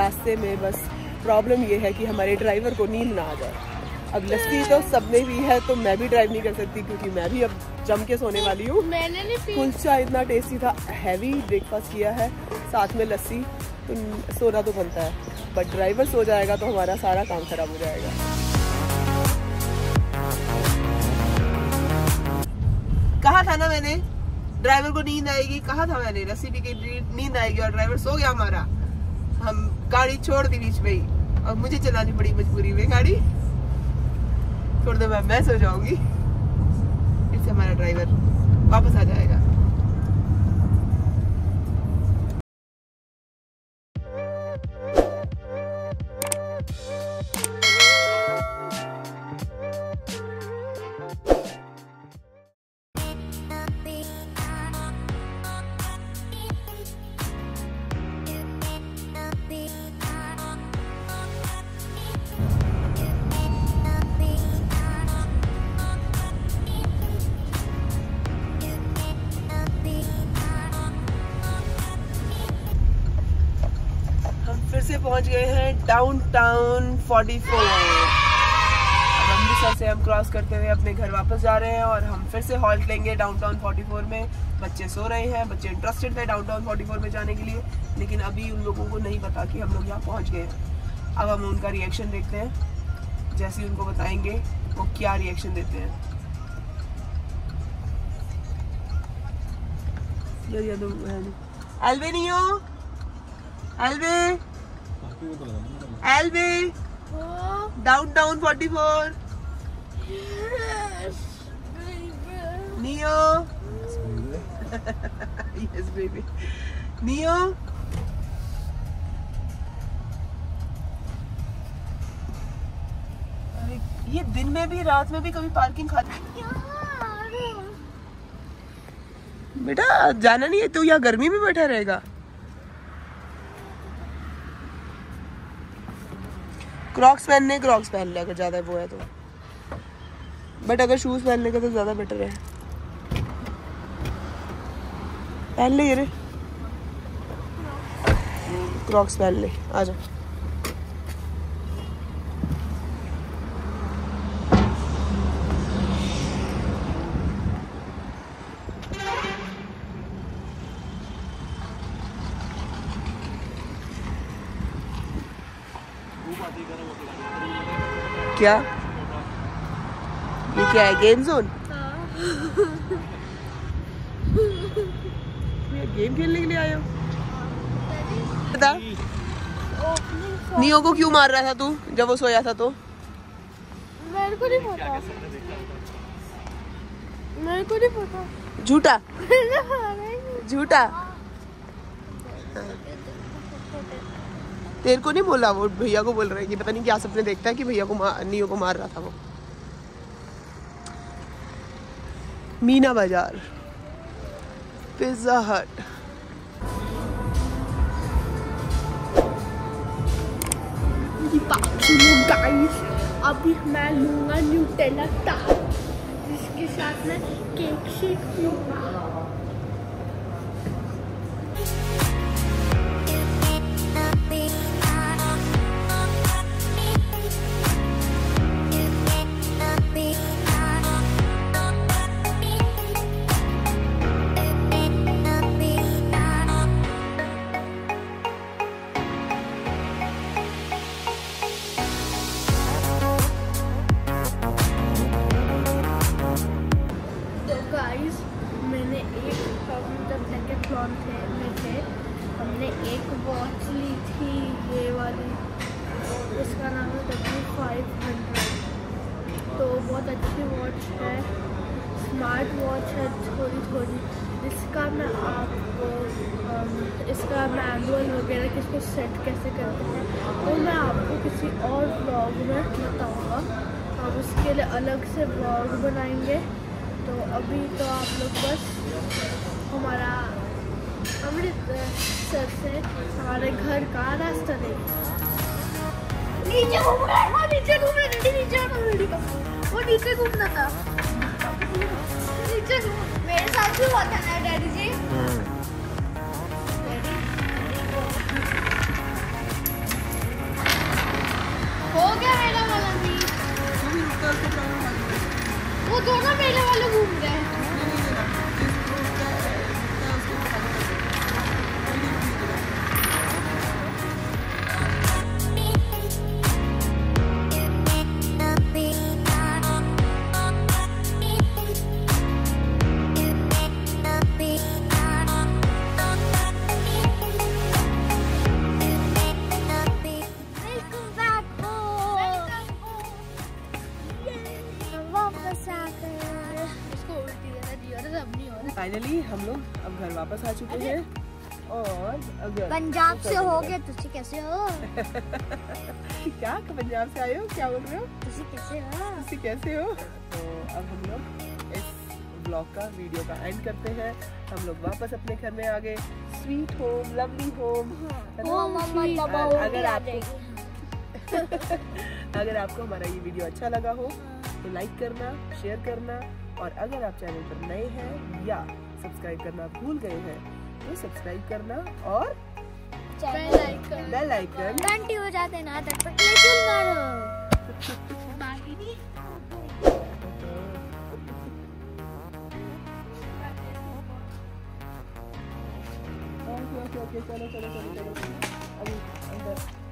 रास्ते में बस प्रॉब्लम ये है कि हमारे ड्राइवर को नींद ना आ जाए। अब लस्सी तो सबने भी है तो मैं भी ड्राइव नहीं कर सकती क्योंकि मैं भी अब जम के सोने वाली हूँ। कुलचा इतना टेस्टी था, हैवी ब्रेकफास्ट किया है, साथ में लस्सी, तो सोना तो बनता है, बट ड्राइवर सो जाएगा तो हमारा सारा काम खराब हो जाएगा। कहा था ना मैंने ड्राइवर को नींद आएगी, कहा था मैंने लस्सी पी के नींद आएगी, और ड्राइवर सो गया हमारा। हम गाड़ी छोड़ दी बीच में ही और मुझे चलानी पड़ी मजबूरी में गाड़ी। थोड़ी देर बाद मैं सो जाऊंगी, इससे हमारा ड्राइवर वापस आ जाएगा। फिर से पहुंच गए हैं डाउनटाउन 44। अब अमृतसर से हम क्रॉस करते हुए अपने घर वापस जा रहे हैं और हम फिर से हॉल्ट लेंगे डाउनटाउन 44 में। बच्चे सो रहे हैं, बच्चे इंटरेस्टेड थे डाउनटाउन 44 में जाने के लिए, लेकिन अभी उन लोगों को नहीं पता कि हम लोग यहाँ पहुँच गए हैं। अब हम उनका रिएक्शन देखते हैं, जैसे ही उनको बताएंगे वो क्या रिएक्शन देते हैं। एल्बेनियो, एल्बे downtown 44। Yes, baby. Neo, yes baby. Neo, ये दिन में भी रात में भी कभी पार्किंग खाती बेटा? जाना नहीं है तू, यहाँ गर्मी में बैठा रहेगा। क्रॉक्स पहनने, क्रॉक्स पहन ले अगर ज्यादा वो है तो, बट अगर शूज पहनने का तो ज्यादा बेटर है। पहन ले ये क्रॉक्स पहन ले, आ जा। क्या ये क्या है, गेम जोन? गेम खेलने के लिए आए हो? बता, नियो को क्यों मार रहा था तू जब वो सोया था? तो मेरे को नहीं पता, मेरे को नहीं पता। झूठा झूठा तेरे को नहीं बोला, वो भैया को बोल रहा है कि पता नहीं क्या सपने देखता है कि भैया को नियो को मार रहा था वो। मीना बाजार, पिज्जा हट। गाइस अभी मैं लूंगा न्यूटेला टार्ट, जिसके साथ में केक शेक लूंगा। मैंने एक जब डेकेथलॉन में थे, हमने एक वॉच ली थी, ये वाली, इसका नाम है W500। तो बहुत अच्छी वॉच है, स्मार्ट वॉच है थोड़ी। इसका मैं आपको इसका मैनुअल वगैरह किसको सेट कैसे करते हैं तो मैं आपको किसी और व्लॉग में बताऊँगा। हम उसके लिए अलग से व्लॉग बनाएंगे। तो अभी तो आप लोग बस हमारा अमृतसर से हमारे घर का रास्ता देखें। नीचे घूम रहा है, नीचे घूम रहा है, वो नीचे घूमना था, नीचे मेरे साथ भी हुआ था ना डैडी जी। फाइनली हम लोग अब घर वापस आ चुके हैं। और अगर पंजाब से हो गए तुसी कैसे हो? क्या पंजाब से आए हो? क्या बोल रहे हो? तुसी कैसे हो? तुसी कैसे हो? तो अब हम लोग इस ब्लॉग का वीडियो का एंड करते हैं। हम लोग वापस अपने घर में आ गए। Sweet home, lovely home. अगर आपको हमारा ये वीडियो अच्छा लगा हो तो लाइक करना, शेयर करना, और अगर आप चैनल पर नए हैं या सब्सक्राइब करना भूल गए हैं तो सब्सक्राइब करना और बेल आइकन घंटी हो जाते ना तब तक क्लिक करो। ओके चलो अभी अंदर